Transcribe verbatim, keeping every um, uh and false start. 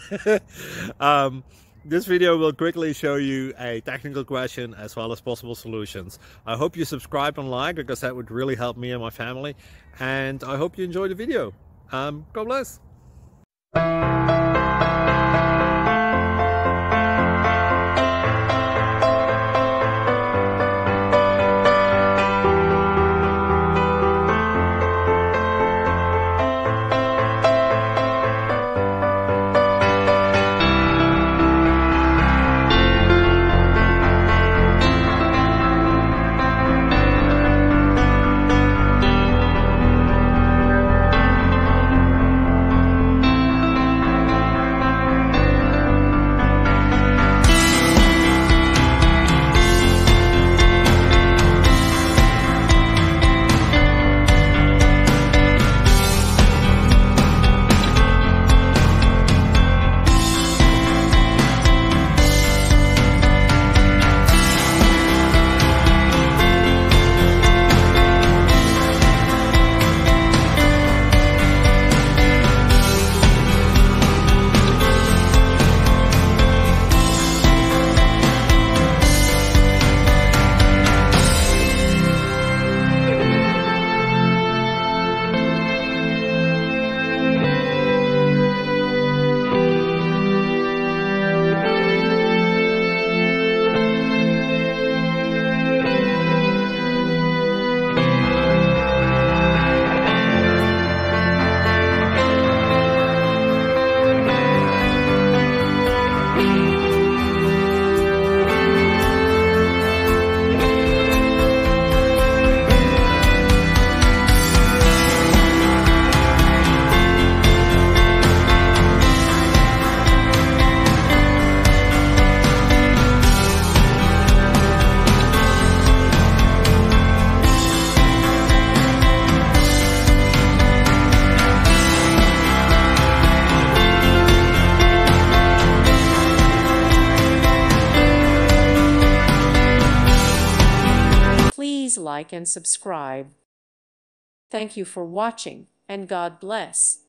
um, this video will quickly show you a technical question as well as possible solutions. I hope you subscribe and like, because that would really help me and my family. And I hope you enjoy the video. Um, God bless. Please like and subscribe. Thank you for watching, and God bless.